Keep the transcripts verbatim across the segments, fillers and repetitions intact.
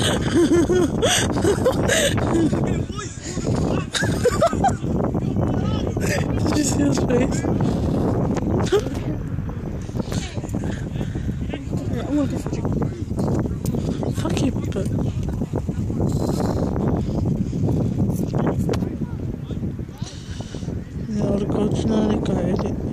Did you see his face? Fuck you, but... Ja, det går ikke når det går i det.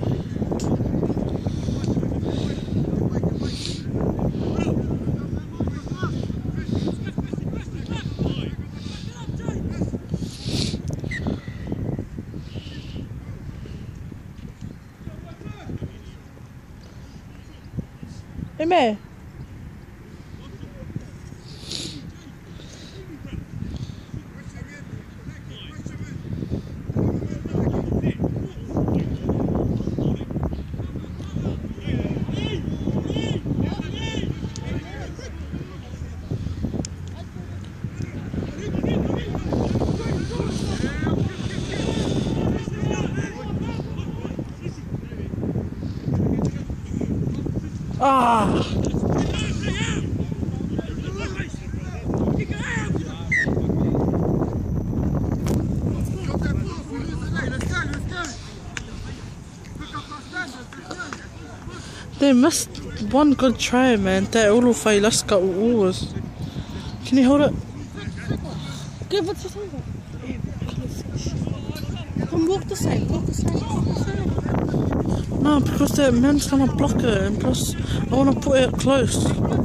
Emme! Ah! They missed one good try, man. That all of let's go always. Can you hold it? Good, what's your time? Come walk the side, walk the side, walk the side. No, because that man's gonna block it, and plus I wanna put it close.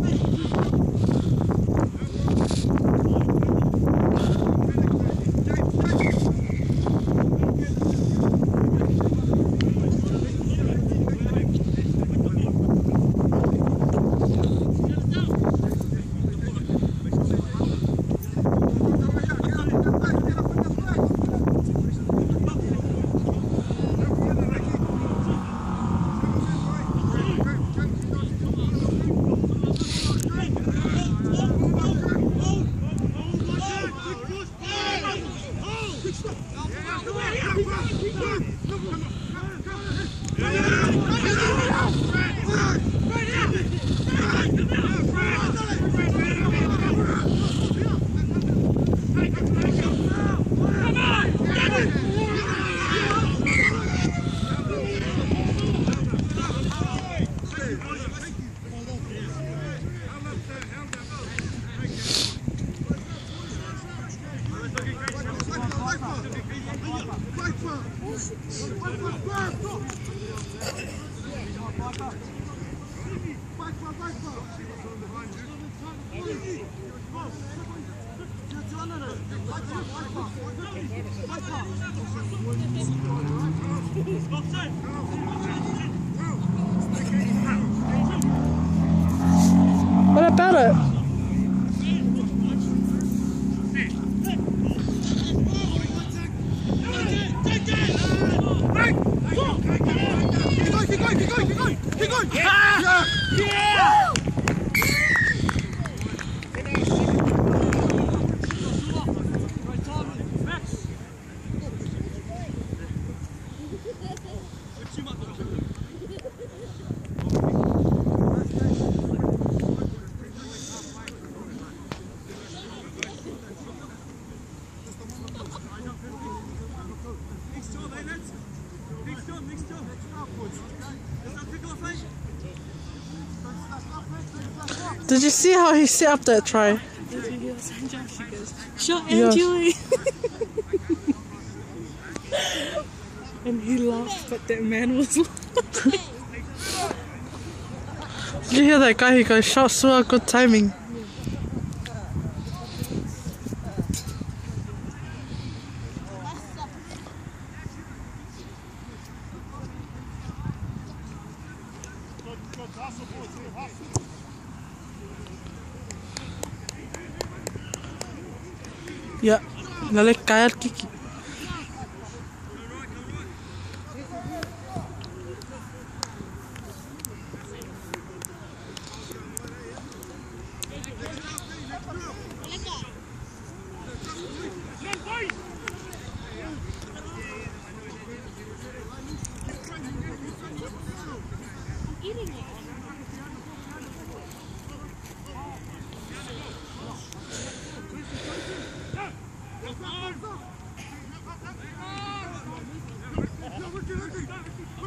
What about it? Did you see how he set up that try? Shot Angela! And he laughed, but that man was laughing. Did you hear that guy? He goes, shot Sua, good timing. Ya, dale cae al Kiki.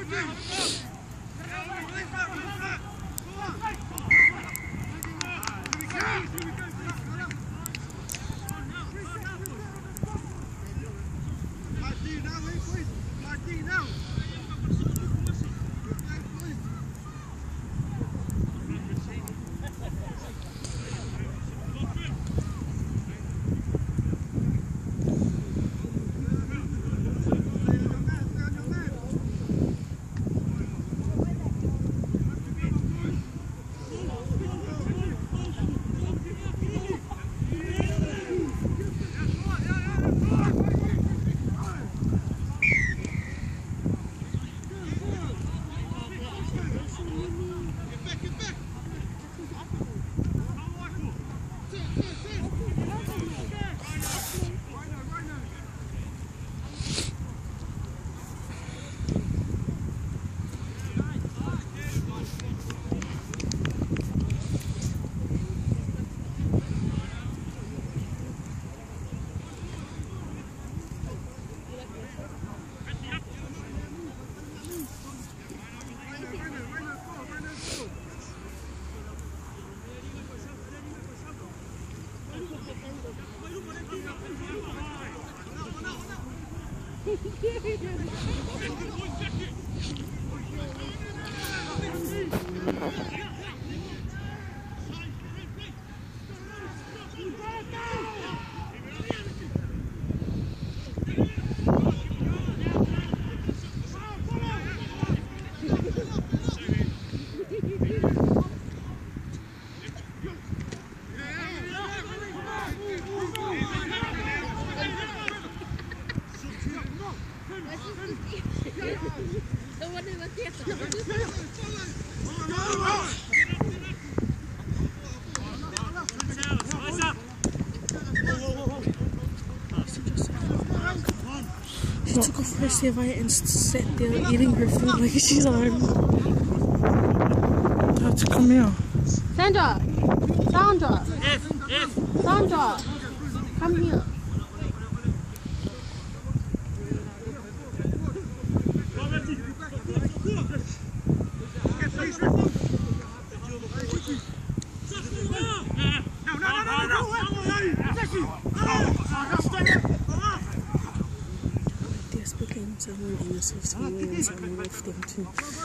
She took off her serviette and sat there eating her food like she's on. Dad, come here. Sandra! Sandra! F, F. Sandra! Come here. They're speaking to her in the soft ways and with them too.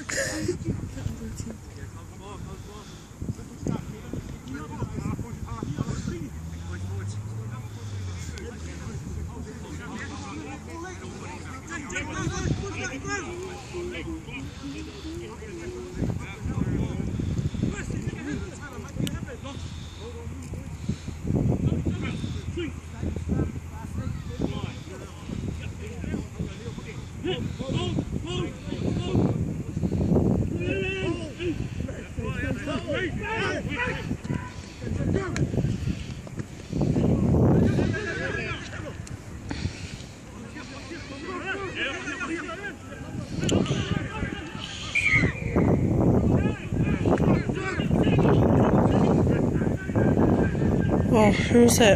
Oh, who's it?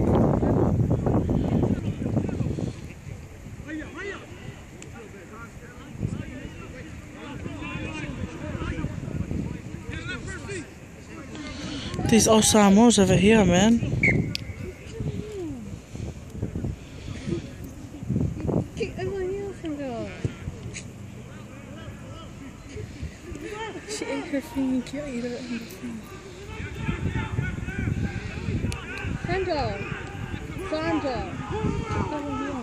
These Osamos over here, man. Get over here, Sandra. She ate her thing and can't eat it in the thing. Sandra! Sandra! Get over here.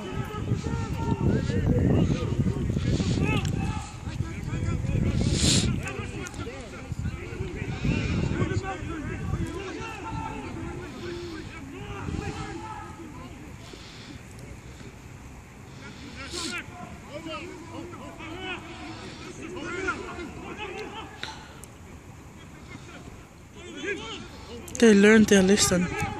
They learned their lesson.